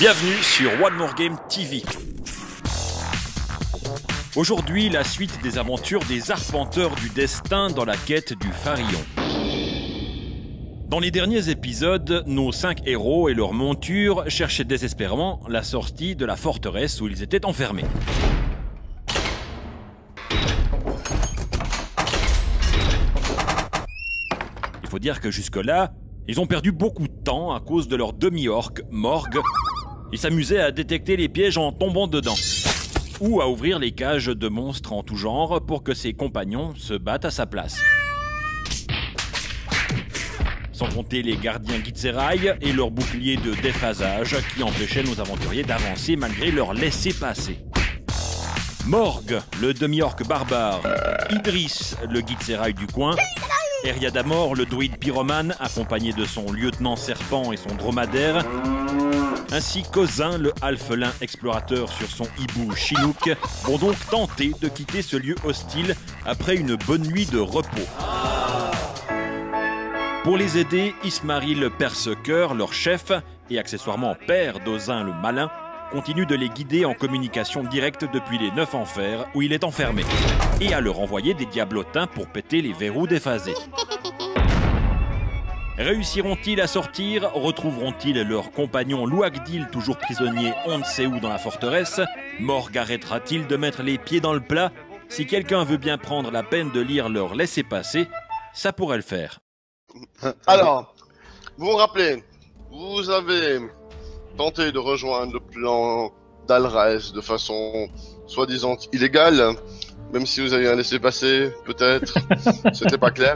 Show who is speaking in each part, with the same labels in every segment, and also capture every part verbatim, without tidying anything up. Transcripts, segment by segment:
Speaker 1: Bienvenue sur One More Game T V. Aujourd'hui, la suite des aventures des arpenteurs du destin dans la quête du Pharaon. Dans les derniers épisodes, nos cinq héros et leurs montures cherchaient désespérément la sortie de la forteresse où ils étaient enfermés. Il faut dire que jusque-là, ils ont perdu beaucoup de temps à cause de leur demi-orc, Morg. Ils s'amusaient à détecter les pièges en tombant dedans, ou à ouvrir les cages de monstres en tout genre pour que ses compagnons se battent à sa place. Sans compter les gardiens Githzerai et leur bouclier de déphasage qui empêchaient nos aventuriers d'avancer malgré leur laissez-passer. Morg, le demi-orc barbare, Idris, le Githzerai du coin, Eriadamor, le druide pyromane, accompagné de son lieutenant serpent et son dromadaire, ainsi qu'Ozin, le alphelin explorateur sur son hibou Chinook, vont donc tenter de quitter ce lieu hostile après une bonne nuit de repos. Pour les aider, Ismaril Percecoeur, leur chef, et accessoirement père d'Ozin le malin, continue de les guider en communication directe depuis les neuf enfers où il est enfermé, et à leur envoyer des diablotins pour péter les verrous déphasés. Réussiront-ils à sortir? Retrouveront-ils leur compagnon Louagdil, toujours prisonnier on ne sait où dans la forteresse? Morg arrêtera-t-il de mettre les pieds dans le plat? Si quelqu'un veut bien prendre la peine de lire leur laissez-passer, ça pourrait le faire.
Speaker 2: Alors, vous vous rappelez, vous avez tenté de rejoindre le plan d'Alraes de façon soi-disant illégale, même si vous avez un laissez-passer, peut-être, c'était pas clair.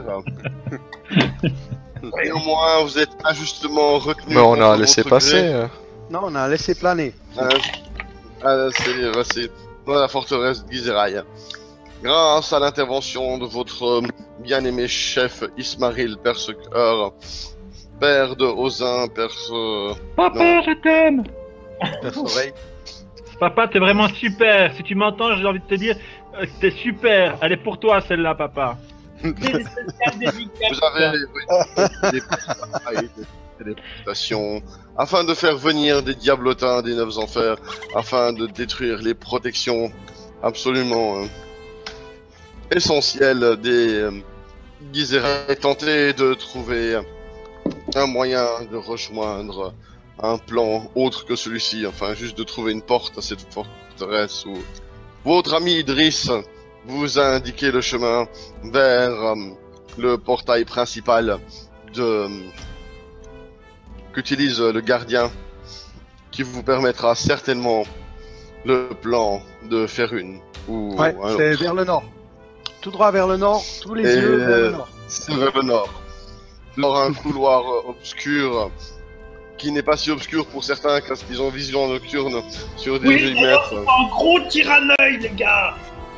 Speaker 2: Néanmoins, vous êtes injustement retenu.
Speaker 3: Mais on a laissé passer. Euh...
Speaker 4: Non, on a laissé planer.
Speaker 2: Euh, euh, c'est c'est dans la forteresse de Githzerai. Grâce à l'intervention de votre bien-aimé chef Ismaril Percecoeur, père de Ozin Perce...
Speaker 5: Papa, non. Je t'aime.
Speaker 4: Perce-oreille.
Speaker 5: Papa, t'es vraiment super. Si tu m'entends, j'ai envie de te dire euh, que t'es super. Elle est pour toi, celle-là, papa.
Speaker 2: Vous avez des prestations afin de faire venir des diablotins des neuf enfers, afin de détruire les protections absolument euh, essentielles des euh, Githzerai, tenter de trouver un moyen de rejoindre un plan autre que celui-ci, enfin juste de trouver une porte à cette forteresse où votre ami Idris vous a indiqué le chemin vers euh, le portail principal de euh, qu'utilise le gardien, qui vous permettra certainement le plan de Ferune ou
Speaker 4: ouais, c'est vers le nord. Tout droit vers le nord, tous les
Speaker 2: Et
Speaker 4: yeux vers le nord.
Speaker 2: C'est vers le nord. Dans un couloir euh, obscur qui n'est pas si obscur pour certains parce qu'ils ont vision nocturne sur des
Speaker 6: oui,
Speaker 2: mètres.
Speaker 6: Un gros tir à l'œil, les gars.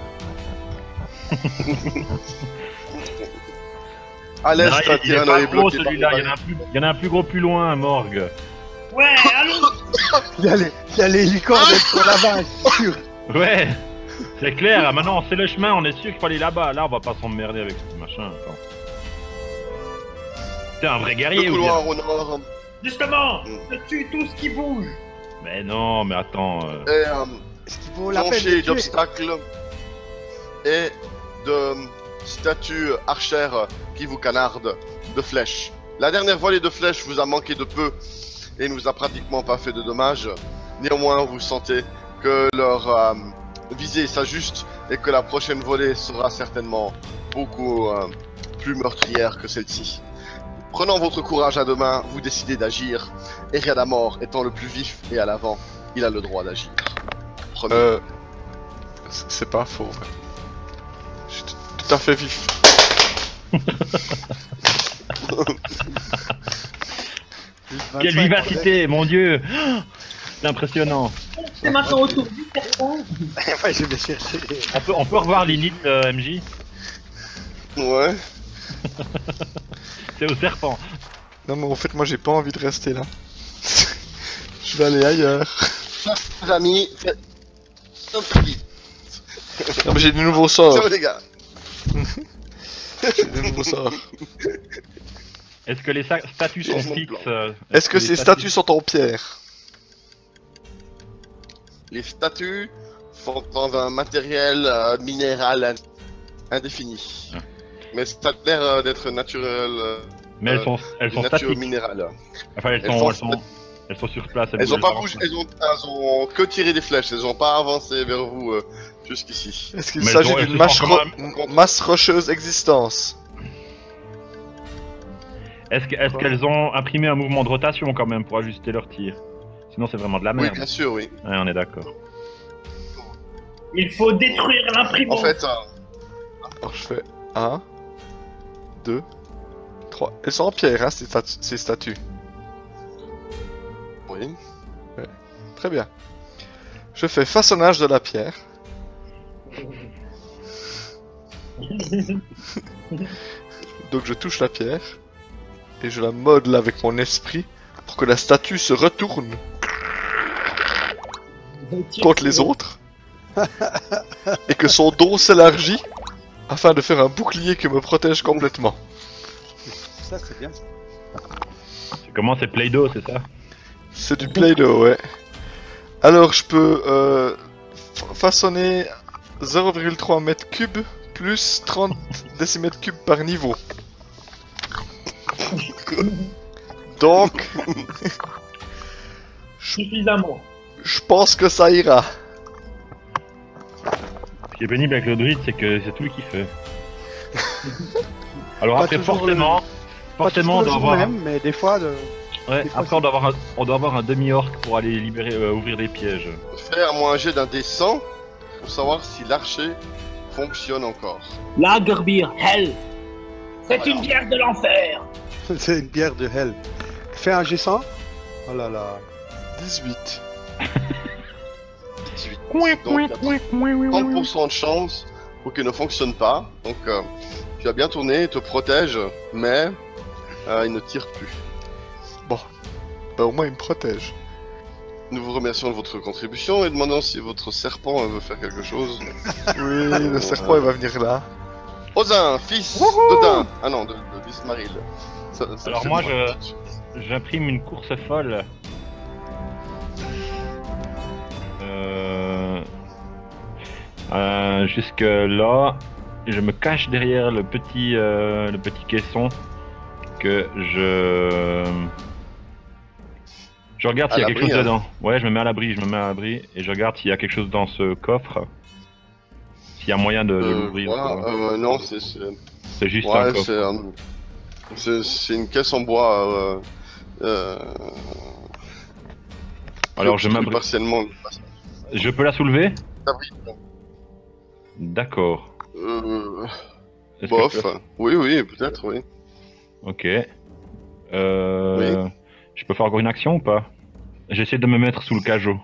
Speaker 2: À l'est,
Speaker 5: il, il est pas gros celui-là, il, il y en a un plus gros plus loin, Morg.
Speaker 6: Ouais, allons.
Speaker 4: Il y a les, il y a les licornes sur la vache, sûr.
Speaker 5: Ouais, c'est clair, ah, maintenant on sait le chemin, on est sûr qu'il faut aller là-bas. Là, on va pas s'emmerder avec ce machin. T'es un vrai guerrier,
Speaker 2: le couloir au nord.
Speaker 6: Justement, je tue tout ce qui bouge.
Speaker 5: Mais non, mais attends. Euh...
Speaker 2: Et euh,
Speaker 4: est-ce qu'il vaut la peine
Speaker 2: de d'obstacles et de statues archères qui vous canardent de flèches. La dernière volée de flèches vous a manqué de peu et ne vous a pratiquement pas fait de dommages. Néanmoins, vous sentez que leur euh, visée s'ajuste et que la prochaine volée sera certainement beaucoup euh, plus meurtrière que celle-ci. Prenant votre courage à deux mains, vous décidez d'agir. Eriadamor étant le plus vif et à l'avant, il a le droit d'agir. Premier.
Speaker 3: Euh... C'est pas faux. Ouais. Je suis tout à fait vif.
Speaker 5: Quelle vivacité, mon dieu. C'est impressionnant.
Speaker 6: C'est maintenant autour du serpent.
Speaker 4: Ouais, je vais chercher.
Speaker 5: On peut, on peut revoir l'init euh, M J.
Speaker 2: Ouais.
Speaker 5: C'est au serpent.
Speaker 3: Non mais en fait moi j'ai pas envie de rester là. Je vais aller ailleurs.
Speaker 2: Les amis,
Speaker 3: non mais j'ai des nouveaux sorts.
Speaker 2: ciao les gars.
Speaker 3: J'ai des nouveaux sorts.
Speaker 5: Est-ce que les statues sont fixes euh,
Speaker 3: Est-ce que, que ces statues sont en pierre?
Speaker 2: les statues sont dans un matériel euh, minéral in- indéfini.
Speaker 1: Ah.
Speaker 2: Mais ça a l'air euh, d'être naturel, euh,
Speaker 5: Mais elles
Speaker 2: Euh,
Speaker 5: sont, elles
Speaker 2: de
Speaker 5: sont
Speaker 2: nature
Speaker 5: statiques.
Speaker 2: minérale.
Speaker 5: Enfin, elles
Speaker 2: elles
Speaker 5: sont,
Speaker 2: sont
Speaker 5: elles sont, elles sont sur place.
Speaker 2: Elles ont
Speaker 5: bougent
Speaker 2: pas
Speaker 5: pas.
Speaker 2: bougé, elles ont, elles ont que tiré des flèches, elles ont pas avancé vers vous euh, jusqu'ici.
Speaker 3: Est-ce qu'il
Speaker 5: Mais
Speaker 3: s'agit
Speaker 5: elles ont- elles
Speaker 3: d'une
Speaker 5: se
Speaker 3: masse,
Speaker 5: sont
Speaker 3: ro-
Speaker 5: quand
Speaker 3: m- masse rocheuse existence?
Speaker 5: Est-ce que- est-ce qu'elles ont imprimé un mouvement de rotation quand même pour ajuster leur tir? Sinon, c'est vraiment de la
Speaker 2: Oui,
Speaker 5: merde.
Speaker 2: bien sûr, oui.
Speaker 5: Ouais, on est d'accord.
Speaker 6: Il faut détruire
Speaker 2: En
Speaker 6: l'imprimante.
Speaker 2: fait, euh,
Speaker 3: Alors je fais un, deux, trois. Elles sont en pierre, hein, ces, statu- ces statues.
Speaker 2: oui.
Speaker 3: Très bien. Je fais façonnage de la pierre. Donc je touche la pierre et je la modèle avec mon esprit pour que la statue se retourne contre les autres et que son dos s'élargit afin de faire un bouclier qui me protège complètement.
Speaker 4: Ça, c'est bien.
Speaker 5: C'est comment? C'est Play-Doh, c'est ça?
Speaker 3: C'est du Play-Doh, ouais. Alors je peux euh, fa- façonner zéro virgule trois mètres cubes plus trente décimètres cubes par niveau. Donc,
Speaker 6: Suffisamment.
Speaker 3: je pense que ça ira.
Speaker 5: Ce qui est pénible avec le druide, c'est que c'est tout lui qui fait. Alors
Speaker 4: Pas
Speaker 5: après,
Speaker 4: toujours
Speaker 5: forcément,
Speaker 4: Pas
Speaker 5: forcément, on
Speaker 4: toujours
Speaker 5: doit
Speaker 4: le
Speaker 5: avoir,
Speaker 4: jour même, mais des fois, le...
Speaker 5: ouais,
Speaker 4: des fois,
Speaker 5: après on doit avoir, un, on doit avoir un demi-orc pour aller libérer, euh, ouvrir des pièges.
Speaker 2: Faire moi un jet d'un dé cent pour savoir si l'archer fonctionne encore.
Speaker 6: Lagerbier, hell. C'est
Speaker 2: Voilà.
Speaker 6: une bière de l'enfer.
Speaker 4: c'est une bière de hell. Fais un G cent. Oh là là.
Speaker 3: dix-huit.
Speaker 2: dix-huit. Donc il y a trente pour cent de chance pour qu'il ne fonctionne pas. Donc euh, tu as bien tourné, il te protège, mais euh, il ne tire plus.
Speaker 3: Bah au moins il me protège.
Speaker 2: Nous vous remercions de votre contribution et demandons si votre serpent euh, veut faire quelque chose.
Speaker 3: Oui, le serpent il va venir là.
Speaker 2: Osin, fils de Dain. Ah non, de, de d'Ismaril. Ça- ça
Speaker 5: Alors
Speaker 2: fait
Speaker 5: moi,
Speaker 2: mal.
Speaker 5: J'imprime une course folle. Euh... Euh, jusque là, je me cache derrière le petit, euh, le petit caisson que je. Je regarde
Speaker 2: À
Speaker 5: s'il y a quelque chose
Speaker 2: l'abri, hein.
Speaker 5: dedans. Ouais, je me mets à l'abri, je me mets à l'abri et je regarde s'il y a quelque chose dans ce coffre. S'il y a moyen de, de
Speaker 2: Euh,
Speaker 5: l'ouvrir.
Speaker 2: voilà,
Speaker 5: quoi.
Speaker 2: euh, non, c'est c'est-
Speaker 5: C'est juste un
Speaker 2: ouais,
Speaker 5: coffre.
Speaker 2: c'est un- c'est c'est une caisse en bois. Euh, euh,
Speaker 5: Alors je
Speaker 2: qui
Speaker 5: m'abri.
Speaker 2: partiellement.
Speaker 5: Je peux la soulever?
Speaker 2: Abri.
Speaker 5: D'accord.
Speaker 2: Euh,
Speaker 5: Est-ce que
Speaker 2: bof.
Speaker 5: je peux-
Speaker 2: Oui, oui, peut-être, oui.
Speaker 5: Ok. Euh... Je peux faire encore une action ou pas? J'essaie de me mettre sous le cajot.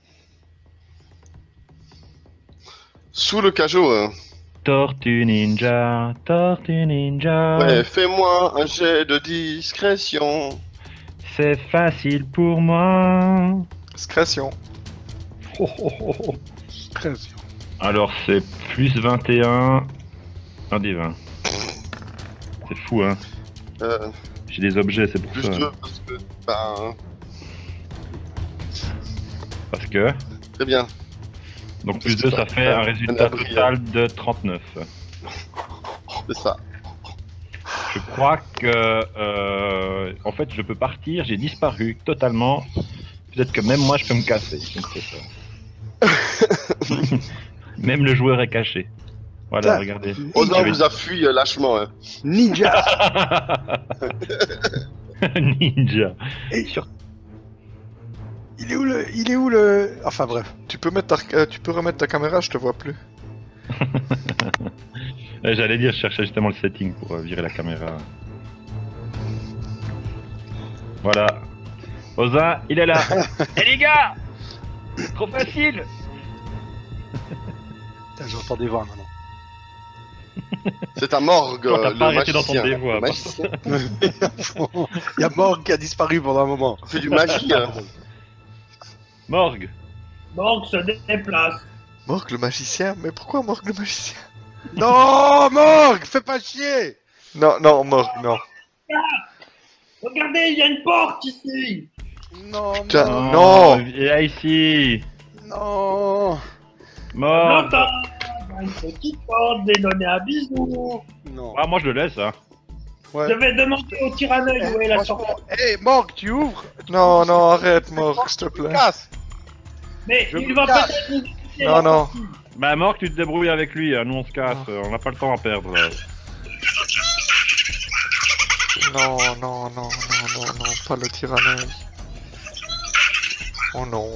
Speaker 2: Sous le cajot. Hein.
Speaker 5: Tortue ninja, tortue ninja.
Speaker 2: Ouais, fais-moi un jet de discrétion.
Speaker 5: C'est facile pour moi.
Speaker 3: Discrétion.
Speaker 4: Oh, oh, oh, oh. Très bien.
Speaker 5: Alors c'est plus vingt et un. Un des vingt. C'est fou hein.
Speaker 2: Euh,
Speaker 5: J'ai des objets, c'est pour
Speaker 2: plus
Speaker 5: ça.
Speaker 2: deux, parce que. Ben,
Speaker 5: Parce que.
Speaker 2: très bien.
Speaker 5: Donc plus
Speaker 2: C'est
Speaker 5: deux,
Speaker 2: ça.
Speaker 5: ça fait un
Speaker 2: Un
Speaker 5: résultat
Speaker 2: abri,
Speaker 5: total de trente-neuf.
Speaker 2: C'est ça.
Speaker 5: Je crois que, euh, en fait, je peux partir. J'ai disparu totalement. Peut-être que même moi, je peux me casser. Je ne sais pas. Même le joueur est caché. Voilà,
Speaker 4: Putain.
Speaker 5: regardez.
Speaker 2: Osan
Speaker 5: J'avais-
Speaker 2: vous a fui euh, lâchement. Hein.
Speaker 4: Ninja.
Speaker 5: Ninja.
Speaker 4: Et sur- Il est où le... Il est où le... Enfin bref.
Speaker 3: Tu peux mettre ta... euh, tu peux remettre ta caméra, je te vois plus.
Speaker 5: Euh, J'allais dire, je cherchais justement le setting pour euh, virer la caméra. Voilà. Oza, il est là. Eh les gars, trop facile.
Speaker 4: Putain, j'entends des voix maintenant.
Speaker 2: C'est un morgue.
Speaker 5: Quand t'as
Speaker 2: euh,
Speaker 5: pas
Speaker 2: le
Speaker 5: arrêté d'entendre
Speaker 2: magicien.
Speaker 5: des voix,
Speaker 2: Le magicien.
Speaker 4: Il y a Morg qui a disparu pendant un moment.
Speaker 2: On fait du magie. Hein.
Speaker 5: Morgue.
Speaker 6: Morgue se déplace.
Speaker 3: Morgue le magicien? Mais pourquoi Morgue le magicien?
Speaker 4: Non, Morg, fais pas chier.
Speaker 3: Non, non, Morgue, non.
Speaker 6: Regardez, il y a une porte ici.
Speaker 4: Non,
Speaker 3: Tiens,
Speaker 4: Morg.
Speaker 3: non.
Speaker 5: Viens ici.
Speaker 4: Non.
Speaker 5: Mort.
Speaker 6: Longtemps, une petite porte, des donner un bisou.
Speaker 4: Non.
Speaker 5: Ah, moi je le laisse, hein.
Speaker 4: Ouais.
Speaker 6: Je vais demander au tyranneuil où est
Speaker 4: Eh,
Speaker 6: la
Speaker 4: franchement,
Speaker 6: sortie.
Speaker 4: hé, Morgue, tu ouvres.
Speaker 3: Non, non, arrête, Morgue, s'il te plaît.
Speaker 4: Casse.
Speaker 6: Mais
Speaker 4: je
Speaker 6: il
Speaker 4: me
Speaker 6: va
Speaker 4: casse.
Speaker 6: peut-être nous expliquer
Speaker 3: Non,
Speaker 6: la
Speaker 3: non.
Speaker 6: sortie.
Speaker 5: Bah, Mort, tu te débrouilles avec lui, hein. Nous on se casse,
Speaker 3: Ah.
Speaker 5: euh, on n'a pas le temps à perdre là.
Speaker 3: Non, non, non, non, non, non, pas le tyranneuil. Oh non.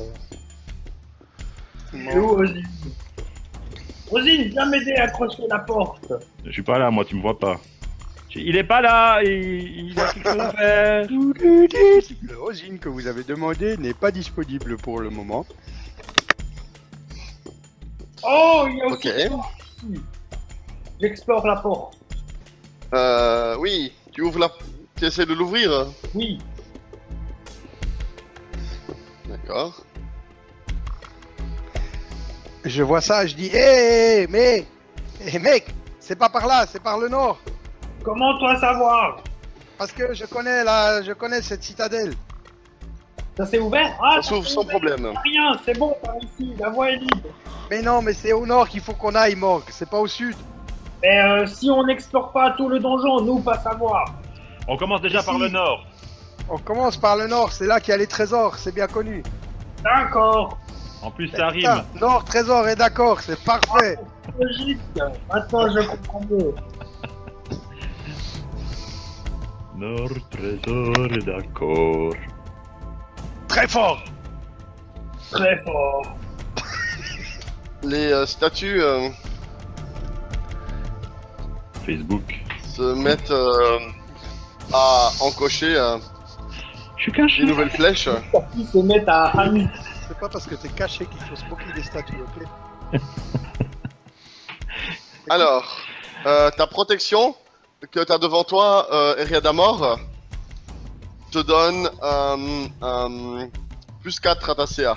Speaker 6: Il est où, Ozine? Ozine, viens m'aider à accrocher la porte.
Speaker 5: Je suis pas là, moi, tu me vois pas. Il est pas là, il, il a quelque chose à faire.
Speaker 4: Le Ozine que vous avez demandé n'est pas disponible pour le moment.
Speaker 6: Oh, il y a aussi
Speaker 2: Ok.
Speaker 6: une sortie. J'explore la porte.
Speaker 2: Euh, oui, tu ouvres la... Tu essaies de l'ouvrir?
Speaker 6: Oui.
Speaker 2: D'accord.
Speaker 4: Je vois ça, je dis, hé, mais, hé mec, c'est pas par là, c'est par le nord.
Speaker 6: Comment toi savoir?
Speaker 4: Parce que je connais la, je connais cette citadelle.
Speaker 6: Ça s'est ouvert? Ah,
Speaker 2: Ça s'ouvre
Speaker 6: s'est
Speaker 2: sans
Speaker 6: ouvert.
Speaker 2: problème.
Speaker 6: Rien, c'est bon par ici, la voie est libre.
Speaker 4: Mais non, mais c'est au nord qu'il faut qu'on aille, Morgue, c'est pas au sud.
Speaker 6: Mais euh, si on n'explore pas tout le donjon, nous pas savoir.
Speaker 5: On commence déjà
Speaker 4: Si.
Speaker 5: par le nord.
Speaker 4: On commence par le nord, c'est là qu'il y a les trésors, c'est bien connu.
Speaker 6: D'accord.
Speaker 5: En plus, ça rime.
Speaker 4: Putain, nord, trésor, et d'accord, c'est parfait.
Speaker 6: Logique. Maintenant je comprends mieux.
Speaker 5: Nord, trésor, d'accord.
Speaker 4: Très fort.
Speaker 6: Très fort.
Speaker 2: Les euh, statues euh,
Speaker 5: Facebook.
Speaker 2: se mettent euh, à encocher euh,
Speaker 5: Je suis caché.
Speaker 2: des nouvelles flèches.
Speaker 6: Ils se mettent à amuser.
Speaker 4: C'est pas parce que t'es caché qu'il faut se moquer des statues, ok?
Speaker 2: Alors, euh, ta protection que tu as devant toi, euh, Eriadamor, te donne euh, euh, plus quatre à ta C A.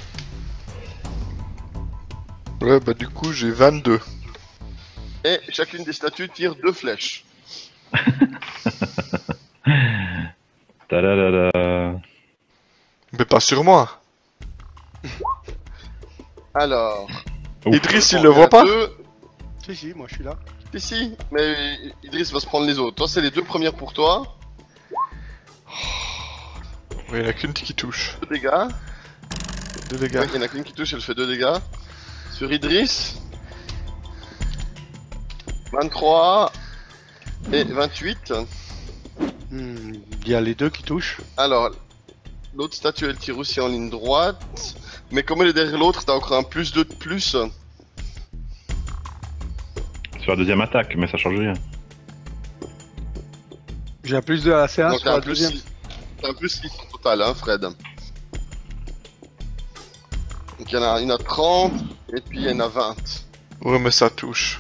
Speaker 3: Ouais, bah du coup, j'ai vingt-deux.
Speaker 2: Et chacune des statues tire deux flèches.
Speaker 5: Ta-da-da-da.
Speaker 3: Mais pas sur moi.
Speaker 2: Alors,
Speaker 5: Ouf.
Speaker 3: Idriss, il
Speaker 2: bon,
Speaker 3: le
Speaker 2: y en
Speaker 3: voit
Speaker 2: a
Speaker 3: pas?
Speaker 2: deux.
Speaker 4: Si, si, moi je suis là.
Speaker 2: Ici, mais Idriss va se prendre les autres. Toi, c'est les deux premières pour toi.
Speaker 3: Oui, il y en a qu'une qui touche.
Speaker 2: Deux dégâts.
Speaker 3: Deux dégâts.
Speaker 2: Ouais, il y en a qu'une qui touche, elle fait deux dégâts. Sur Idriss, vingt-trois et vingt-huit.
Speaker 4: Hmm, il y a les deux qui touchent.
Speaker 2: Alors, l'autre statue, elle tire aussi en ligne droite. Mais comme elle est derrière l'autre, t'as encore un plus deux de plus.
Speaker 5: Sur la deuxième attaque, mais ça change rien.
Speaker 4: J'ai un plus deux à la C un
Speaker 2: Donc
Speaker 4: sur
Speaker 2: t'as
Speaker 4: la
Speaker 2: un plus
Speaker 4: deuxième.
Speaker 2: six. T'as un plus six au total, hein, Fred. Donc il y en a une à trente, et puis il y en a vingt.
Speaker 3: Ouais, mais ça touche.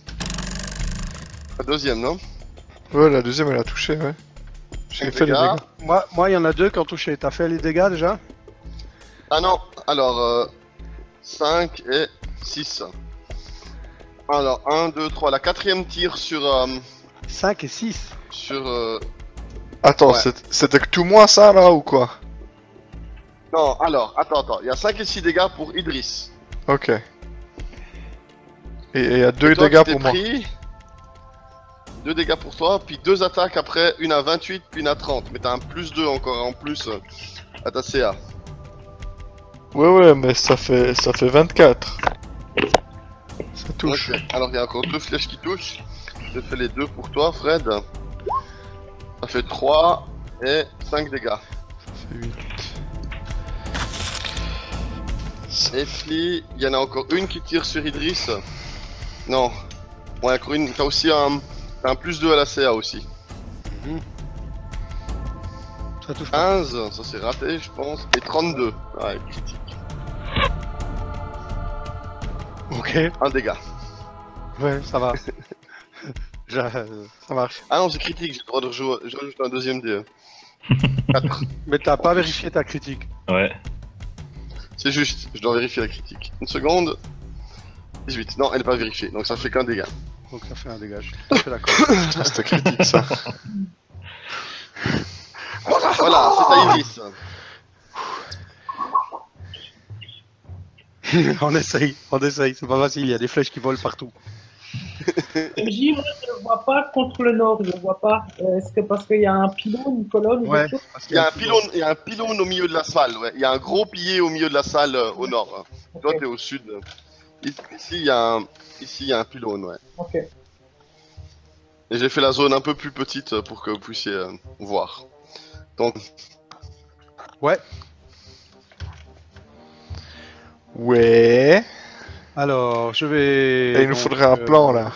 Speaker 2: La deuxième, non?
Speaker 3: Ouais, la deuxième, elle a touché, ouais. J'ai
Speaker 2: Cinq
Speaker 3: fait les
Speaker 2: dégâts.
Speaker 3: dégâts.
Speaker 4: Moi, moi, il y en a deux qui ont touché. T'as fait les dégâts déjà?
Speaker 2: Ah non, alors euh, cinq et six. Alors un, deux, trois, la quatrième tire sur... euh,
Speaker 4: cinq et six.
Speaker 2: sur... euh,
Speaker 3: Attends,
Speaker 2: Ouais.
Speaker 3: c'est- c'était que tout moi, ça, là, ou quoi?
Speaker 2: Non, alors, attends, attends, il y a cinq et six dégâts pour Idriss.
Speaker 3: Ok. Et et il y a deux
Speaker 2: Et toi,
Speaker 3: dégâts
Speaker 2: tu t'es
Speaker 3: pour moi.
Speaker 2: pris deux dégâts pour toi, puis deux attaques après, une à vingt-huit, puis une à trente. Mais t'as un plus deux encore en plus euh, à ta C A.
Speaker 3: Ouais, ouais, mais ça fait, ça fait vingt-quatre. Ça touche.
Speaker 2: Ok. Alors il y a encore deux flèches qui touchent. Je fais les deux pour toi, Fred. Ça fait trois et cinq dégâts.
Speaker 3: Ça fait huit.
Speaker 2: Et puis il y en a encore une qui tire sur Idriss. Non. Ouais, encore une. T'as aussi un, t'as un plus deux à la C A aussi.
Speaker 4: Ça touche pas.
Speaker 2: quinze, ça c'est raté, je pense. Et trente-deux. Ouais, critique.
Speaker 4: Ok.
Speaker 2: Un dégât.
Speaker 4: Ouais, ça va. Je- euh, ça marche.
Speaker 2: Ah non, c'est critique, j'ai le droit de rejouer. Je rajoute un deuxième dé. quatre.
Speaker 4: Mais t'as pas vérifié ta critique.
Speaker 5: Ouais.
Speaker 2: C'est juste, je dois vérifier la critique. Une seconde. dix-huit. Non, elle n'est pas vérifiée, donc ça fait qu'un dégât.
Speaker 4: Donc ça fait un dégât. Je suis tout à fait d'accord.
Speaker 3: Putain, c'était critique, ça.
Speaker 2: Voilà, c'est à Idriss.
Speaker 4: On essaye, on essaye, c'est pas facile, il y a des flèches qui volent partout.
Speaker 6: M J, moi, je ne vois pas contre le nord, je ne vois pas. Euh, Est-ce que parce qu'il y a un pylône, une colonne ou
Speaker 4: Ouais.
Speaker 6: quelque chose?
Speaker 4: Parce
Speaker 2: Il y a un pylône, il y a un pylône au milieu de la salle, ouais. Il y a un gros pilier au milieu de la salle euh, au nord. hein.
Speaker 6: Ok,
Speaker 2: Toi, t'es au sud. Ici, il y a un, ici, il y a un pylône, ouais.
Speaker 6: ok.
Speaker 2: Et j'ai fait la zone un peu plus petite euh, pour que vous puissiez euh, voir. Donc,
Speaker 3: Ouais.
Speaker 4: Alors, je vais...
Speaker 3: Et il nous
Speaker 4: donc,
Speaker 3: faudrait un
Speaker 4: euh,
Speaker 3: plan là.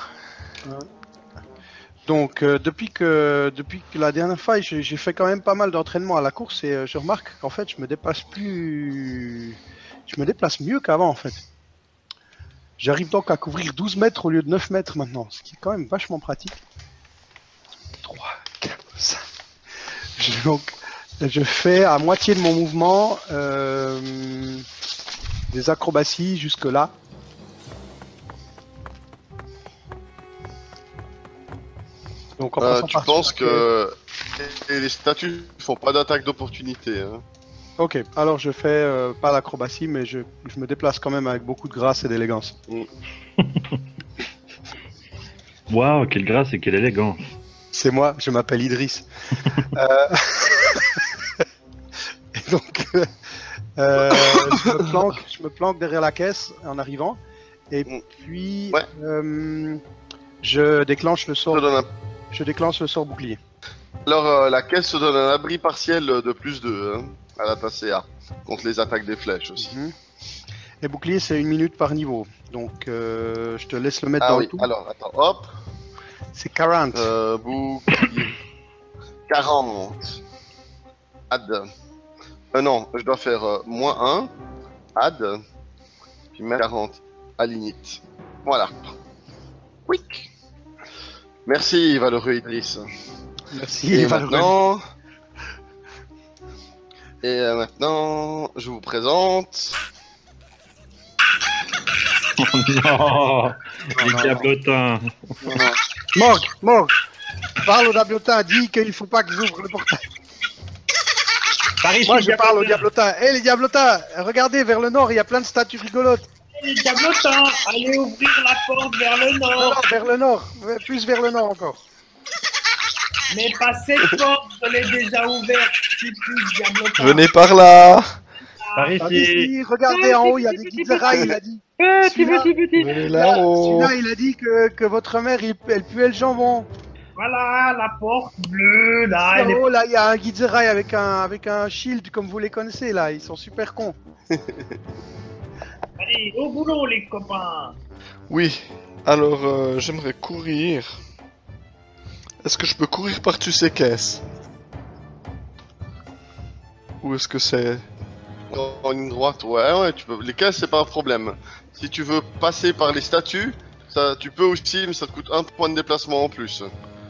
Speaker 4: Donc, euh, depuis que depuis que la dernière fois, j'ai j'ai fait quand même pas mal d'entraînement à la course et euh, je remarque qu'en fait, je me déplace plus... Je me déplace mieux qu'avant, en fait. J'arrive donc à couvrir douze mètres au lieu de neuf mètres maintenant, ce qui est quand même vachement pratique. trois, quatre, cinq. Je, donc, je fais à moitié de mon mouvement euh, des acrobaties jusque-là. Donc, en
Speaker 2: euh,
Speaker 4: passant
Speaker 2: tu
Speaker 4: par
Speaker 2: penses
Speaker 4: sur-
Speaker 2: que et les statues font pas d'attaque d'opportunité. Hein.
Speaker 4: Ok, alors je fais euh, pas l'acrobatie, mais je, je me déplace quand même avec beaucoup de grâce et d'élégance.
Speaker 5: Waouh, quelle grâce et quelle élégance.
Speaker 4: C'est moi, je m'appelle Idriss. Euh, et donc, euh, euh, je, me planque, je me planque derrière la caisse en arrivant, et
Speaker 2: Mm.
Speaker 4: puis
Speaker 2: Ouais.
Speaker 4: euh, je déclenche le
Speaker 2: Je te
Speaker 4: sort.
Speaker 2: donne un-
Speaker 4: Je déclenche le sort bouclier.
Speaker 2: Alors, euh, la caisse te donne un abri partiel de plus deux hein, à la tasse C A contre les attaques des flèches aussi.
Speaker 4: Mhm. Et bouclier, c'est une minute par niveau, donc euh, je te laisse le mettre
Speaker 2: Ah
Speaker 4: dans
Speaker 2: oui,
Speaker 4: le tout.
Speaker 2: alors attends, hop,
Speaker 4: C'est quarante.
Speaker 2: euh, bouclier. quarante. Add. Euh, non, je dois faire euh, moins un. Add. Puis mettre quarante. À l'init. Voilà. Quick. Merci, valeureux Idriss.
Speaker 4: Merci.
Speaker 2: Et
Speaker 4: Valerie.
Speaker 2: maintenant... Et euh, maintenant, je vous présente...
Speaker 5: Oh non, les
Speaker 4: non,
Speaker 5: diablotins.
Speaker 4: Morgue, Morgue, parle au diablotin, dis qu'il faut pas qu'ils ouvrent le portail.
Speaker 5: Par ici,
Speaker 4: Moi je parle au
Speaker 5: diablotin.
Speaker 4: diablotin. Hé les diablotins, regardez vers le nord, il y a plein de statues rigolotes.
Speaker 6: Les diablotins, allez ouvrir la porte vers le
Speaker 4: Non, non,
Speaker 6: nord.
Speaker 4: vers le nord, ouais, plus vers le nord encore.
Speaker 6: Mais pas cette porte, je l'ai déjà ouverte. Stupide diablotin.
Speaker 3: Venez par là.
Speaker 5: Par
Speaker 4: Ah,
Speaker 5: ici.
Speaker 4: ici, regardez en haut, il y a des guidzerailles, il a dit.
Speaker 5: Petit,
Speaker 4: Celui-là-
Speaker 5: petit, petit.
Speaker 3: Venez là-haut.
Speaker 4: Celui-là, il a dit que, que votre mère, il- elle puait le jambon.
Speaker 6: Voilà, la porte bleue, là, elle est...
Speaker 4: En haut, là, il y a un guidzeraille avec un, avec un shield, comme vous les connaissez, là. Ils sont super cons.
Speaker 6: Allez, au boulot, les copains.
Speaker 3: Oui. Alors, euh, j'aimerais courir. Est-ce que je peux courir par-dessus ces caisses? Ou est-ce que c'est...
Speaker 2: En ligne droite, ouais, ouais, tu peux. Les caisses, c'est pas un problème. Si tu veux passer par les statues, ça, tu peux aussi, mais ça te coûte un point de déplacement en plus.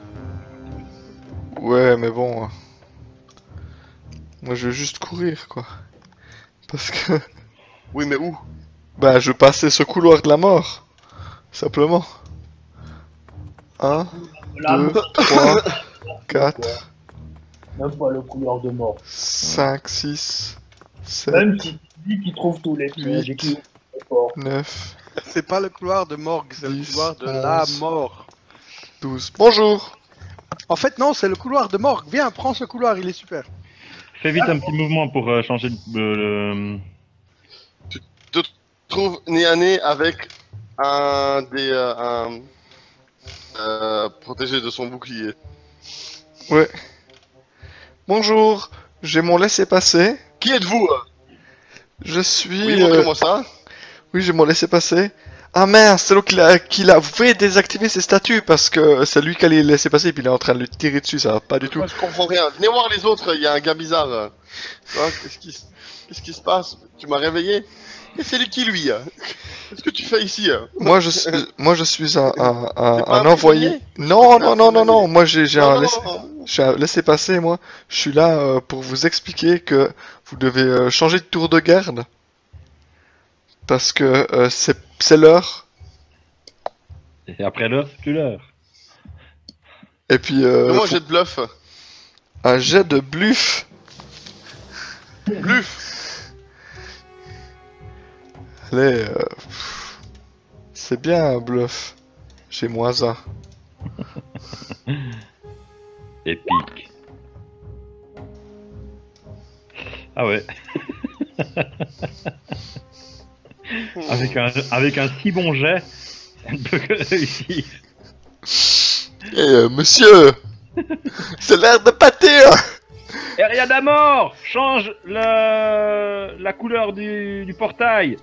Speaker 3: Ouais, mais bon... euh, Moi, je veux juste courir, quoi. Parce que...
Speaker 2: Oui, mais où?
Speaker 3: Bah, je veux passer ce couloir de la mort. Simplement. Un,
Speaker 6: Là,
Speaker 3: deux, trois, quatre,
Speaker 6: même pas le couloir de mort.
Speaker 3: cinq, six, sept,
Speaker 6: Même si tu dis qu'il trouve tous les
Speaker 3: Huit.
Speaker 6: pièges et qu'il ouvre les portes.
Speaker 3: neuf,
Speaker 4: C'est pas le couloir de morgue, c'est le
Speaker 3: dix,
Speaker 4: couloir de la
Speaker 3: onze.
Speaker 4: mort.
Speaker 3: douze. Bonjour.
Speaker 4: En fait, non, c'est le couloir de morgue. Viens, prends ce couloir, il est super.
Speaker 5: Fais vite un petit mouvement pour euh, changer de, euh, le...
Speaker 2: Trouve nez à nez avec un des. Euh, un. Euh, protégé de son bouclier.
Speaker 3: Ouais. Bonjour. J'ai mon laissez-passer.
Speaker 2: Qui êtes-vous euh
Speaker 3: Je suis...
Speaker 2: Oui,
Speaker 3: euh,
Speaker 2: montrez-moi ça.
Speaker 3: Oui, j'ai mon laissez-passer. Ah mince, c'est l'autre qui l'a... qui l'a... Vous pouvez désactiver ses statuts parce que c'est lui qui allait laisser passer et puis il est en train de lui tirer dessus, ça va pas du tout.
Speaker 2: Moi, je comprends rien. Venez voir les autres, il y a un gars bizarre. euh. Hein, Qu'est-ce qui, se- qu'est-ce qui se passe? Tu m'as réveillé? Et c'est lui qui lui hein Qu'est-ce que tu fais ici hein
Speaker 3: Moi je suis, moi je suis un, un, un,
Speaker 2: T'es pas
Speaker 3: un
Speaker 2: un
Speaker 3: envoyé.
Speaker 2: prisonnier
Speaker 3: Non,
Speaker 2: T'es pas
Speaker 3: non,
Speaker 2: un
Speaker 3: non, non, non.
Speaker 2: prisonnier
Speaker 3: Moi j'ai, j'ai
Speaker 2: Non,
Speaker 3: un
Speaker 2: non,
Speaker 3: laissez,
Speaker 2: non.
Speaker 3: j'ai un laissez-passer. Moi, je suis là euh, pour vous expliquer que vous devez euh, changer de tour de garde parce que euh, c'est, c'est l'heure.
Speaker 5: Et après l'heure, c'est plus l'heure.
Speaker 3: Et puis euh,
Speaker 2: Fais-moi un
Speaker 3: faut-
Speaker 2: jet de bluff.
Speaker 3: un jet de bluff.
Speaker 2: Bluff.
Speaker 3: Allez, euh, c'est bien un bluff. J'ai moins un.
Speaker 5: Épique. Ah ouais. avec, un, avec un si bon jet, ça ne peut que réussir.
Speaker 3: Eh euh, monsieur, c'est l'air de pâtir.
Speaker 5: Eriadamor, change le... la couleur du, du portail.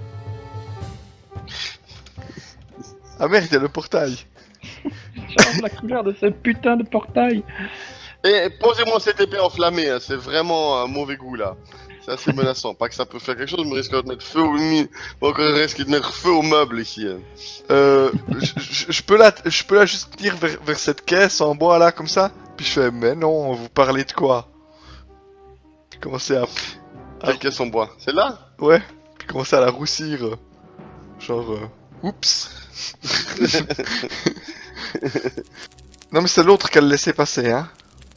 Speaker 3: Ah merde, il y a le portail.
Speaker 5: Change la couleur de ce putain de portail.
Speaker 2: Et posez-moi cette épée enflammée, hein, c'est vraiment un mauvais goût là. C'est assez menaçant. Pas que ça peut faire quelque chose, mais risque de mettre feu au mi... Encore risque de mettre feu au meuble ici. Hein.
Speaker 3: Euh, je- je je peux la, je peux la juste tenir vers, vers cette caisse en bois là comme ça. Puis je fais, mais non, vous parlez de quoi? Puis commencer à,
Speaker 2: Quelle caisse en bois? C'est là?
Speaker 3: ouais, puis commencer à la roussir, euh, genre, euh, oups. Non mais c'est l'autre qu'elle laissait passer, hein.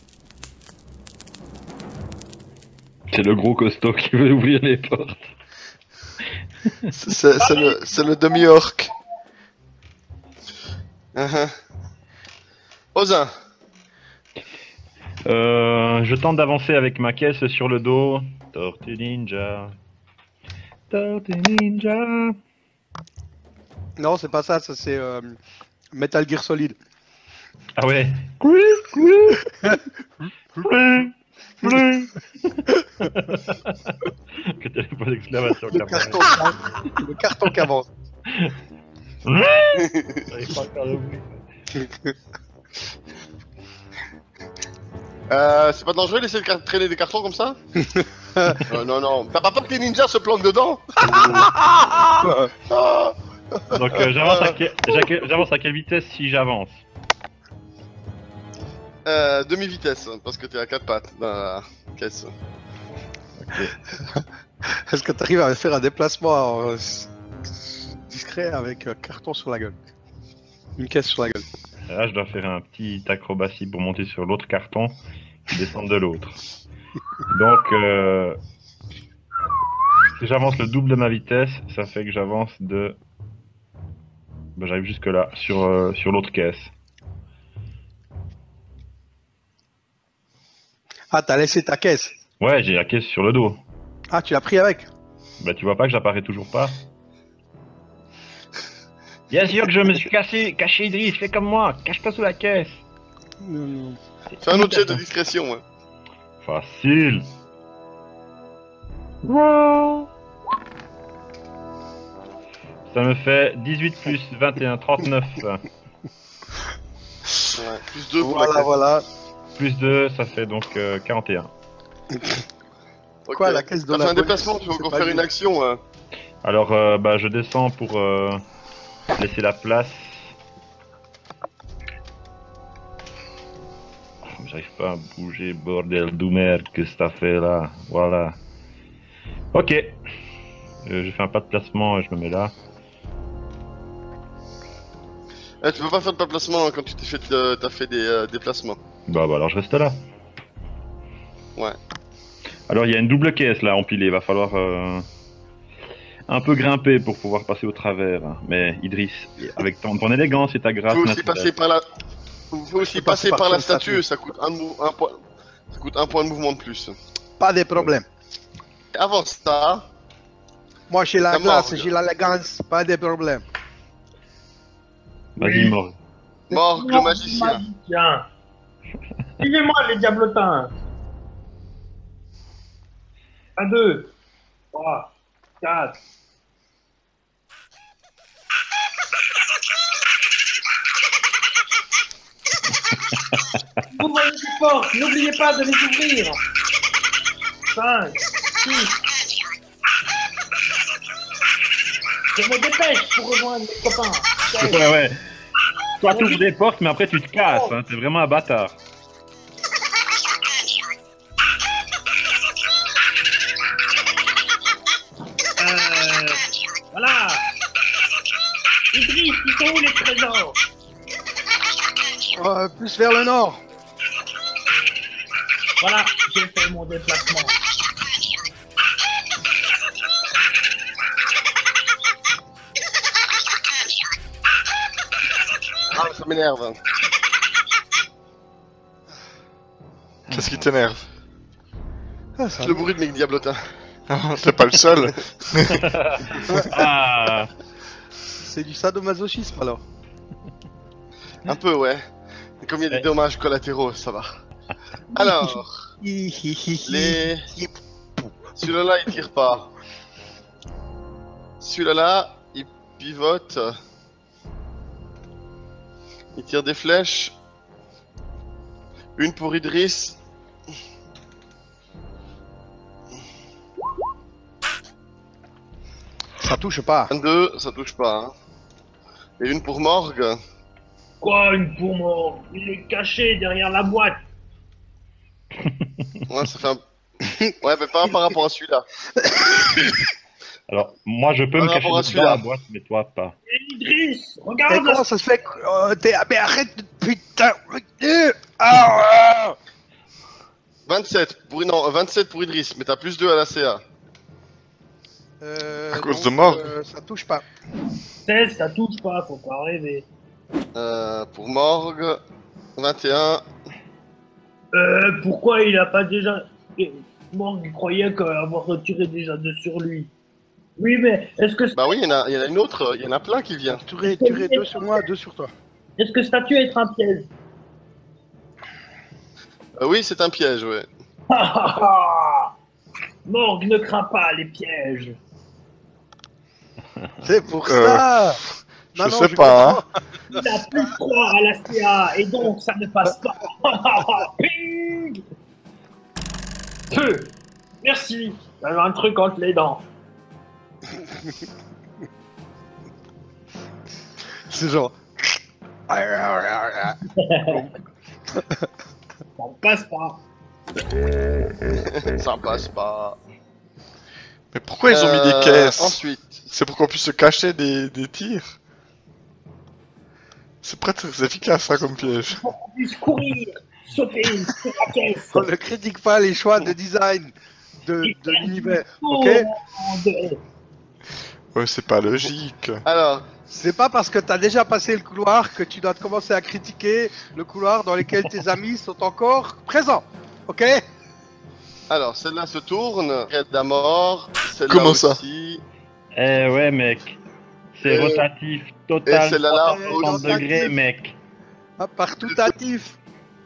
Speaker 5: C'est le gros costaud qui veut ouvrir les portes.
Speaker 3: C'est c'est- c'est le, c'est le demi-orc.
Speaker 2: Uh-huh. Osin,
Speaker 5: Euh, je tente d'avancer avec ma caisse sur le dos. Tortue Ninja. Tortue Ninja.
Speaker 4: Non, c'est pas ça, ça c'est euh, Metal Gear Solid.
Speaker 5: Ah ouais. Que t'as les points d'exclamation.
Speaker 4: Le carton, qui- le carton qui avance.
Speaker 5: J'arrive pas à faire le bruit.
Speaker 2: euh, c'est pas dangereux de laisser le car- traîner des cartons comme ça? euh, Non, non, t'as pas peur que les ninjas se planquent dedans? Ah.
Speaker 5: Donc euh, j'avance à, que- j'ac- j'avance à quelle vitesse si j'avance?
Speaker 2: Euh, demi-vitesse, parce que t'es à quatre pattes dans la caisse.
Speaker 4: Est-ce que tu arrives à faire un déplacement euh, s- discret avec un carton sur la gueule? Une caisse sur la gueule.
Speaker 5: Et là je dois faire un petit acrobatie pour monter sur l'autre carton et descendre de l'autre. Donc euh, si j'avance le double de ma vitesse, ça fait que j'avance de... Ben, j'arrive jusque là, sur, euh, sur l'autre caisse.
Speaker 4: Ah, t'as laissé ta caisse.
Speaker 5: Ouais, j'ai la caisse sur le dos.
Speaker 4: Ah, tu l'as pris avec.
Speaker 5: Bah tu vois pas que j'apparais toujours pas? Bien sûr que je me suis cassé, caché Idriss, fais comme moi, cache-toi sous la caisse.
Speaker 4: Euh,
Speaker 2: Fais un autre jet de discrétion, hein.
Speaker 5: Facile. Ça me fait dix-huit plus vingt et un, trente-neuf.
Speaker 2: Ouais, plus deux pour la
Speaker 4: Voilà,
Speaker 2: caisse.
Speaker 4: voilà.
Speaker 5: Plus deux, ça fait donc euh, quarante et un.
Speaker 2: Ok.
Speaker 4: Quoi, la caisse de
Speaker 2: T'as
Speaker 4: la
Speaker 2: fait un
Speaker 4: police,
Speaker 2: déplacement, tu vas
Speaker 4: c'est
Speaker 2: encore
Speaker 4: pas
Speaker 2: faire
Speaker 4: lui.
Speaker 2: une action, hein.
Speaker 5: Alors euh, bah je descends pour euh, laisser la place. Oh, J'arrive pas à bouger, bordel de merde, que ça fait là. Voilà. Ok. Euh, je fais un pas de placement et je me mets là.
Speaker 2: Eh, tu peux pas faire de placement quand tu t'es fait, euh, t'as fait des euh, déplacements.
Speaker 5: Bah, bah alors je reste là.
Speaker 2: Ouais.
Speaker 5: Alors il y a une double caisse là empilée, il va falloir euh, un peu grimper pour pouvoir passer au travers. Mais Idriss, avec ton, ton élégance et ta grâce
Speaker 2: Tu peux aussi
Speaker 5: naturelle.
Speaker 2: passer par la... Vous pouvez aussi
Speaker 4: peux passer
Speaker 2: passer
Speaker 4: par
Speaker 2: par la
Speaker 4: quelle statue
Speaker 2: statue, ça coûte un, mou- un point... Ça coûte un point de mouvement de plus.
Speaker 4: Pas de problème.
Speaker 2: Avant ça,
Speaker 4: Moi, j'ai la
Speaker 2: Ça
Speaker 4: glace,
Speaker 2: morgue.
Speaker 4: j'ai l'élégance, pas de problème.
Speaker 5: Vas-y, Morgue.
Speaker 2: Morgue le magicien.
Speaker 6: Magicien. Suivez-moi, les diablotins. Un, deux, trois, quatre. Vous voyez les portes, n'oubliez pas de les ouvrir. cinq, six. Je me dépêche pour rejoindre mes copains. sept.
Speaker 5: Ouais, ouais. Toi, tu ouvres des portes, mais après tu te casses. Hein. T'es vraiment un bâtard.
Speaker 6: Euh, voilà. Idriss, ils sont où les trésors?
Speaker 4: Euh, plus vers le nord.
Speaker 6: Voilà, j'ai fait mon déplacement.
Speaker 2: ça m'énerve.
Speaker 3: Qu'est-ce qui t'énerve?
Speaker 4: Ah, ça
Speaker 2: C'est le bruit de mes diablotins.
Speaker 3: T'es pas le seul.
Speaker 5: Ah,
Speaker 4: C'est du sadomasochisme alors.
Speaker 2: Un peu, ouais. Et comme il y a des
Speaker 5: Ouais.
Speaker 2: dommages collatéraux, ça va. Alors, les... Celui-là, il tire pas. Celui-là, il pivote. Il tire des flèches. Une pour Idriss.
Speaker 4: Ça touche pas.
Speaker 2: vingt-deux, ça touche pas. Hein. Et une pour Morgue.
Speaker 6: Quoi, une pour moi? Il est caché derrière la boîte.
Speaker 2: Ouais, ça fait un... Ouais, mais pas par rapport à celui-là.
Speaker 5: alors, moi je peux
Speaker 2: Par
Speaker 5: me cacher
Speaker 2: rapport à
Speaker 5: dans
Speaker 2: celui-là.
Speaker 5: la boîte, mais toi pas.
Speaker 6: Et Idriss,
Speaker 4: Et
Speaker 6: regarde
Speaker 4: comment
Speaker 6: là.
Speaker 4: ça se fait que euh, t'es... Ah, mais arrête de... Putain. Euh, ah, ah.
Speaker 2: vingt-sept pour... Non, vingt-sept pour Idriss, mais t'as plus deux à la C A.
Speaker 4: Euh,
Speaker 3: À cause
Speaker 4: donc,
Speaker 3: de mort.
Speaker 4: euh, ça touche pas.
Speaker 6: seize, ça touche pas, faut pas rêver.
Speaker 2: Euh, pour Morgue, vingt et un.
Speaker 6: Euh, pourquoi il a pas déjà... Morgue croyait qu'avoir retiré déjà deux sur lui. Oui, mais est-ce que,
Speaker 2: Bah oui, il y, en a- il y en a une autre, il y en a plein qui vient.
Speaker 4: Tu ré- tu ré- deux sur moi, deux sur toi.
Speaker 6: est-ce que statue est un piège?
Speaker 2: Euh, oui, c'est un piège, ouais.
Speaker 6: Ah, ah, ah. Morgue ne craint pas les pièges.
Speaker 4: C'est pour
Speaker 3: Euh,
Speaker 4: ça.
Speaker 3: Je
Speaker 4: Non, non,
Speaker 3: sais pas, hein.
Speaker 4: comprends.
Speaker 6: Il a plus trois à la C A et donc ça ne passe pas. Ping. Peu. Merci. J'avais un truc entre les dents.
Speaker 4: C'est genre...
Speaker 6: Ça ne passe pas.
Speaker 2: Ça passe pas.
Speaker 3: Mais pourquoi ils ont mis des
Speaker 2: Euh,
Speaker 3: caisses?
Speaker 2: Ensuite,
Speaker 3: C'est pour qu'on puisse se cacher des, des tirs. C'est pas très efficace ça comme piège.
Speaker 6: Pour qu'on puisse courir, sauter sur la caisse.
Speaker 4: On ne critique pas les choix de design de, de l'univers, ok?
Speaker 6: Oh, de-
Speaker 3: Ouais, c'est pas logique.
Speaker 2: alors,
Speaker 4: C'est pas parce que t'as déjà passé le couloir que tu dois commencer à critiquer le couloir dans lequel tes amis sont encore présents, ok?
Speaker 2: alors celle-là se tourne, raide à mort, celle-là
Speaker 3: Comment ça
Speaker 2: aussi,
Speaker 5: Eh ouais, mec. C'est
Speaker 2: Euh,
Speaker 5: rotatif,
Speaker 2: et
Speaker 5: total.
Speaker 2: celle-là là,
Speaker 4: Ouais,
Speaker 2: aussi.
Speaker 5: trente degrés,
Speaker 4: rotatif.
Speaker 5: mec.
Speaker 4: Ah, partoutatif.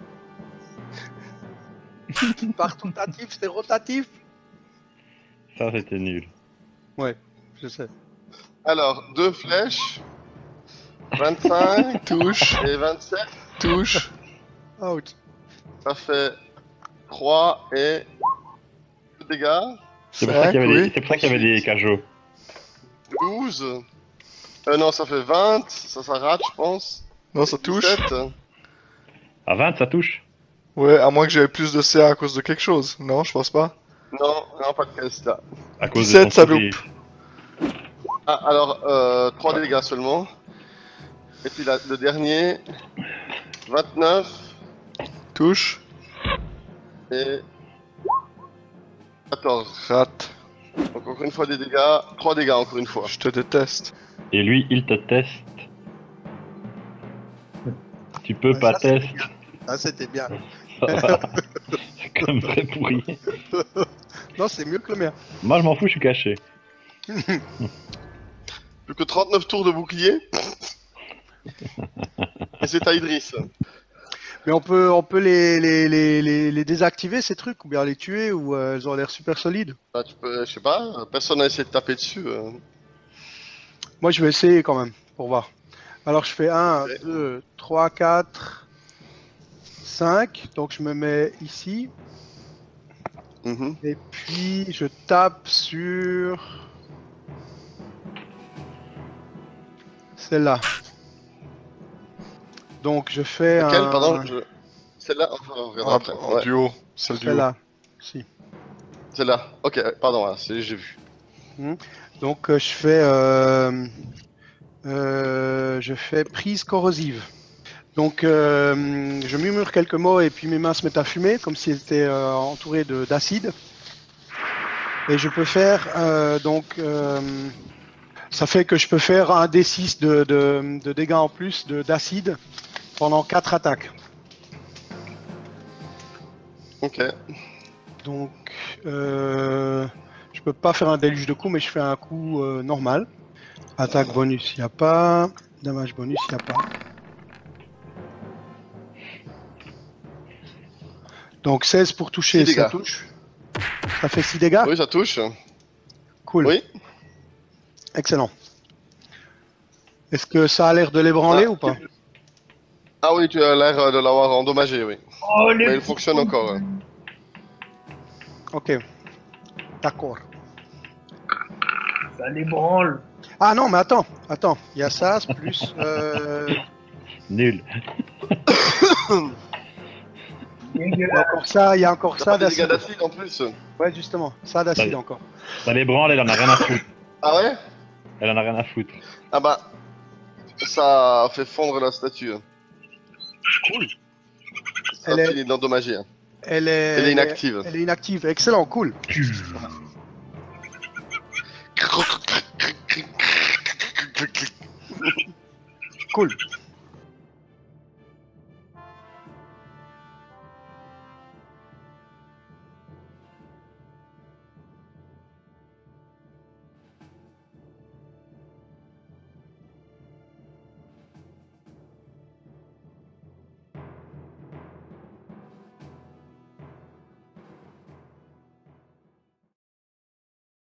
Speaker 4: Partoutatif, c'est rotatif.
Speaker 5: Ça, c'était nul.
Speaker 4: Je sais.
Speaker 2: Alors, deux flèches, vingt-cinq
Speaker 3: Touche,
Speaker 2: et vingt-sept,
Speaker 3: touche.
Speaker 4: Out.
Speaker 2: ça fait trois et deux dégâts,
Speaker 5: C'est pour ça
Speaker 3: cinq,
Speaker 5: qu'il y avait des,
Speaker 3: oui.
Speaker 5: c'est pour ça qu'il y avait des cajots.
Speaker 2: douze, euh non, ça fait vingt, ça, ça rate, je pense.
Speaker 3: Non, ça touche.
Speaker 2: dix-sept.
Speaker 5: À vingt, ça touche.
Speaker 3: Ouais, à moins que j'avais plus de C A à cause de quelque chose. Non, je pense pas.
Speaker 2: Non, non, pas de caisse là.
Speaker 5: À cause
Speaker 3: dix-sept,
Speaker 5: de ton
Speaker 3: ça
Speaker 5: sourire.
Speaker 2: Ah, alors, euh, trois dégâts seulement. Et puis la- le dernier, vingt-neuf
Speaker 3: Touche,
Speaker 2: et quatorze.
Speaker 3: rate.
Speaker 2: Donc encore une fois des dégâts, trois dégâts encore une fois.
Speaker 3: Je te déteste.
Speaker 5: Et lui, il te teste. Tu peux
Speaker 4: Ouais,
Speaker 5: pas
Speaker 4: ça, c'est
Speaker 5: test.
Speaker 4: bien. Ah, c'était bien.
Speaker 5: C'est comme très pourri.
Speaker 4: Non, c'est mieux que le mien.
Speaker 5: Moi, je m'en fous, je suis caché.
Speaker 2: Plus que trente-neuf tours de bouclier. Et c'est à Idriss.
Speaker 4: Mais on peut, on peut les, les, les, les, les désactiver ces trucs, ou bien les tuer, ou euh, elles ont l'air super solides.
Speaker 2: Bah, tu peux, je sais pas, personne n'a essayé de taper dessus. euh.
Speaker 4: Moi, je vais essayer quand même, pour voir. Alors, je fais un,
Speaker 2: Ok.
Speaker 4: deux, trois, quatre, cinq. Donc, je me mets ici.
Speaker 2: Mhm.
Speaker 4: Et puis, je tape sur... celle-là. Donc, je fais
Speaker 2: Laquelle,
Speaker 4: un...
Speaker 2: pardon je... Celle-là, enfin, on regardera
Speaker 3: En,
Speaker 2: après.
Speaker 3: en
Speaker 2: Ouais,
Speaker 3: duo, c'est le duo.
Speaker 4: Celle-là. Si.
Speaker 2: celle-là. Ok, pardon, là, c'est- j'ai vu.
Speaker 4: Donc, euh, je fais... euh, euh, je fais prise corrosive. Donc, euh, je murmure quelques mots et puis mes mains se mettent à fumer, comme si elles étaient euh, entourées de- d'acide. Et je peux faire, euh, donc, euh, Ça fait que je peux faire un D six de, de, de dégâts en plus de- d'acide pendant quatre attaques.
Speaker 2: Ok.
Speaker 4: Donc, euh, je peux pas faire un déluge de coups, mais je fais un coup euh, normal. Attaque bonus, il n'y a pas. Damage bonus, il n'y a pas. Donc seize pour toucher,
Speaker 2: six
Speaker 4: ça
Speaker 2: dégâts.
Speaker 4: touche. Ça fait six dégâts.
Speaker 2: Oui, ça touche.
Speaker 4: Cool.
Speaker 2: Oui.
Speaker 4: Excellent. Est-ce que ça a l'air de l'ébranler
Speaker 2: Ah.
Speaker 4: ou pas?
Speaker 2: Ah oui, tu as l'air euh, de l'avoir endommagé, oui.
Speaker 6: Oh, les
Speaker 2: Mais il
Speaker 6: petits
Speaker 2: fonctionne
Speaker 6: cons.
Speaker 2: encore. hein.
Speaker 4: Ok. D'accord.
Speaker 6: Ça les branle.
Speaker 4: Ah non, mais attends, attends. Il y a ça, plus... Euh...
Speaker 5: Nul.
Speaker 4: Il y a
Speaker 6: Dégueulasse.
Speaker 4: encore ça, il y a encore
Speaker 2: T'as
Speaker 4: ça
Speaker 2: pas des dégâts
Speaker 4: d'acide.
Speaker 2: d'acide en plus.
Speaker 4: Ouais, justement. Ça d'acide
Speaker 5: Ouais.
Speaker 4: encore.
Speaker 5: Ça les branle, elle en a rien à foutre.
Speaker 2: Ah ouais?
Speaker 5: Elle en a rien à foutre.
Speaker 2: Ah bah. Ça fait fondre la statue.
Speaker 4: Cool.
Speaker 2: Ça
Speaker 4: Elle est-
Speaker 2: finit d'endommager. hein.
Speaker 4: Elle est...
Speaker 2: Elle est inactive.
Speaker 4: Elle est inactive. Excellent, cool. Cool.